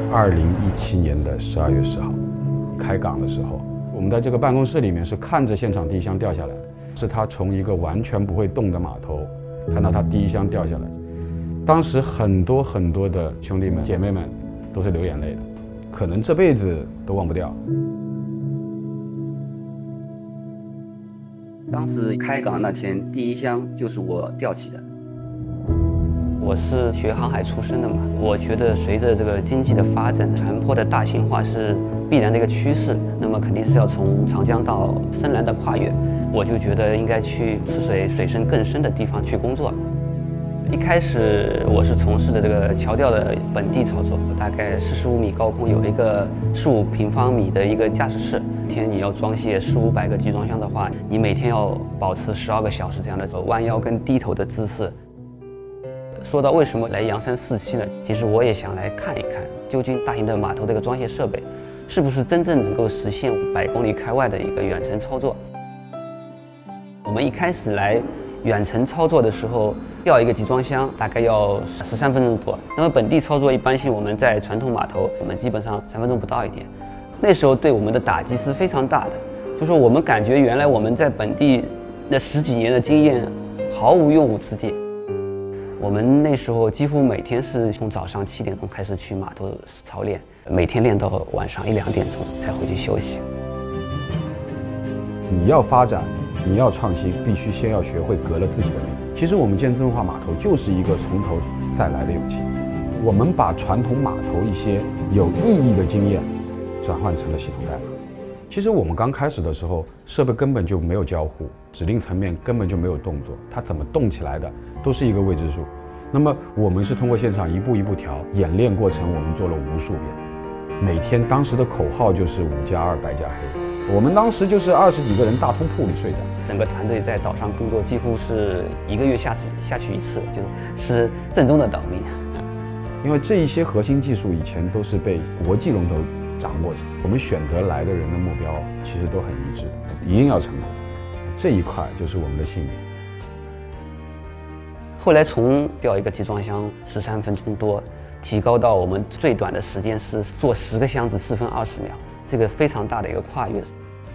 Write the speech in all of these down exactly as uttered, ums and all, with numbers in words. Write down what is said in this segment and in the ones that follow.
二零一七年的十二月十号，开港的时候，我们在这个办公室里面是看着现场第一箱掉下来，是他从一个完全不会动的码头，看到他第一箱掉下来。当时很多很多的兄弟们姐妹们都是流眼泪的，可能这辈子都忘不掉。 当时开港那天，第一箱就是我吊起的。我是学航海出身的嘛，我觉得随着这个经济的发展，船舶的大型化是必然的一个趋势，那么肯定是要从长江到深蓝的跨越。我就觉得应该去赤水水深更深的地方去工作。一开始我是从事的这个桥吊的本地操作，大概四十五米高空有一个十五平方米的一个驾驶室，一天你要装卸四五百个集装箱的话，你每天要保持十二个小时这样的弯腰跟低头的姿势。说到为什么来阳山四期呢？其实我也想来看一看，究竟大型的码头这个装卸设备是不是真正能够实现百公里开外的一个远程操作。我们一开始来远程操作的时候，吊一个集装箱大概要十三分钟多。那么本地操作一般性我们在传统码头，我们基本上三分钟不到一点。那时候对我们的打击是非常大的，就说我们感觉原来我们在本地那十几年的经验毫无用武之地。我们那时候几乎每天是从早上七点钟开始去码头操练，每天练到晚上一两点钟才回去休息。 你要发展，你要创新，必须先要学会革了自己的命。其实我们建自动化码头就是一个从头再来的勇气。我们把传统码头一些有意义的经验转换成了系统代码。其实我们刚开始的时候，设备根本就没有交互，指令层面根本就没有动作，它怎么动起来的都是一个未知数。那么我们是通过现场一步一步调，演练过程我们做了无数遍。每天当时的口号就是五加二白加黑。我们当时就是二十几个人大通铺里睡着， 整个团队在岛上工作，几乎是一个月下去下去一次，就是正宗的岛民。 因为这一些核心技术以前都是被国际龙头掌握着，我们选择来的人的目标其实都很一致，一定要成功，这一块就是我们的信念。 后来从吊一个集装箱十三分钟多，提高到我们最短的时间是做十个箱子四分二十秒，这个非常大的一个跨越。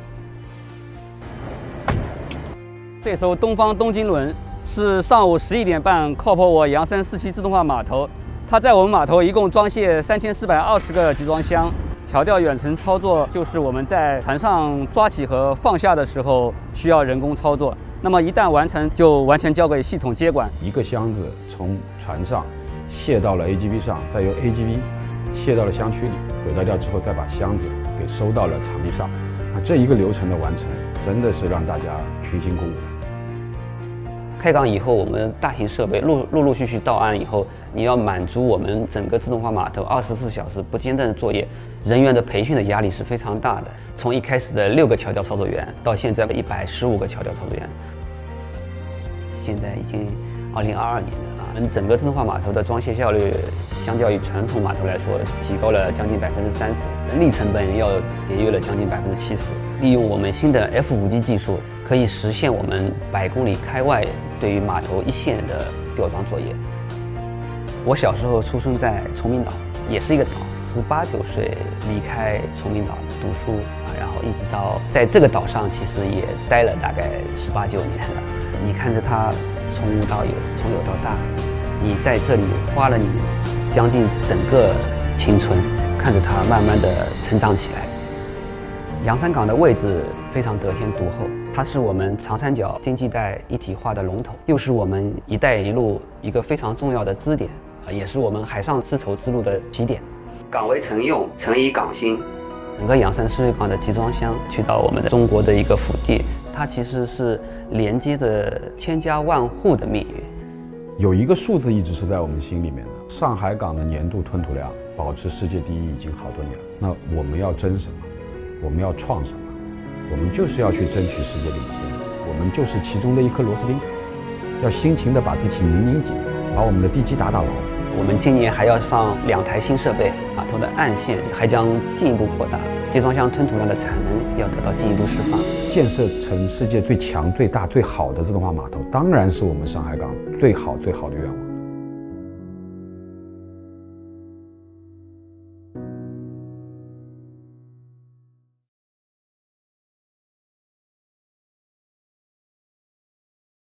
这艘东方东京轮是上午十一点半靠泊我阳山四期自动化码头，它在我们码头一共装卸三千四百二十个集装箱。桥吊远程操作就是我们在船上抓起和放下的时候需要人工操作，那么一旦完成就完全交给系统接管。 一个箱子从船上卸到了 A G V 上，再由 A G V 卸到了箱区里，轨道吊之后再把箱子给收到了场地上。那这一个流程的完成，真的是让大家群星鼓舞。 开港以后，我们大型设备陆陆陆续续到岸以后，你要满足我们整个自动化码头二十四小时不间断的作业，人员的培训的压力是非常大的。从一开始的六个桥吊操作员，到现在的一百十五个桥吊操作员，现在已经二零二二年了啊！我们整个自动化码头的装卸效率，相较于传统码头来说，提高了将近百分之三十，人力成本要节约了将近百分之七十。利用我们新的 F 五 级技术，可以实现我们百公里开外对于码头一线的吊装作业。我小时候出生在崇明岛，也是一个岛，十八九岁离开崇明岛读书啊，然后一直到在这个岛上，其实也待了大概十八九年了。你看着它从无到有，从有到大，你在这里花了你将近整个青春，看着它慢慢的成长起来。阳山港的位置非常得天独厚，它是我们长三角经济带一体化的龙头，又是我们“一带一路”一个非常重要的支点，啊，也是我们海上丝绸之路的起点。港为城用，城以港兴。整个阳山输水港的集装箱去到我们的中国的一个腹地，它其实是连接着千家万户的命运。 有一个数字一直是在我们心里面的，上海港的年度吞吐量保持世界第一已经好多年了。那我们要争什么？我们要创什么？我们就是要去争取世界领先，我们就是其中的一颗螺丝钉，要辛勤地把自己拧拧紧，把我们的地基打打牢。 我们今年还要上两台新设备，码头的岸线还将进一步扩大，集装箱吞吐量的产能要得到进一步释放。 建设成世界最强、最大、最好的自动化码头，当然是我们上海港最好最好的愿望。